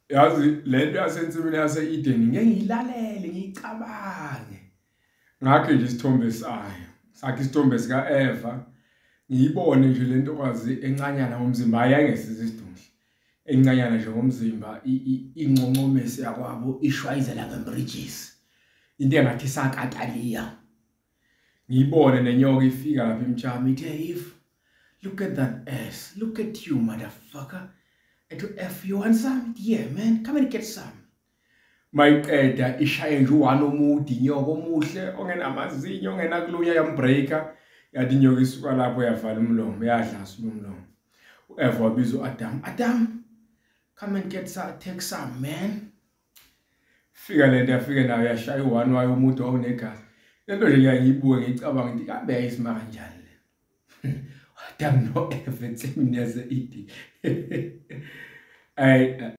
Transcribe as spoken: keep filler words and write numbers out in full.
Yazi lento yasensimini yase-Ideni ngeke ngiyilalele ngiyicabange. Ngakho nje isithombe sayo. Sakhe isithombe sika-Eva. Ngiyibone nje lento kwazi encanyana ngomzimba ayangesiza isidumbu. Encanyana nje ngomzimba ingqongqomese yakwabo ishwayizela ngebridges. Into engathi sakataliya. Ngiyibone nenyoka ifika lapha emchama ithi hey if look at that ass. Look at you motherfucker. And to F you want some? Yeah man, come and get some. Mayiqeda ishaye nje uwani omude inyoka omuhle ongenamazinyo ongenakulunya yambreaker yathi inyoka isuka lapho yavala umlomo yadlasula umlomo. uEva wabiza uAdam. Adam, come and get some, take some man. Fika lento yafika nayo yashaya uwani wayo omude owunegazi. Lento nje ngiyayibuka ngicabanga ngithi kambe yayisima kanjani le. Adam no Eva ensimini yase-Ideni. Ay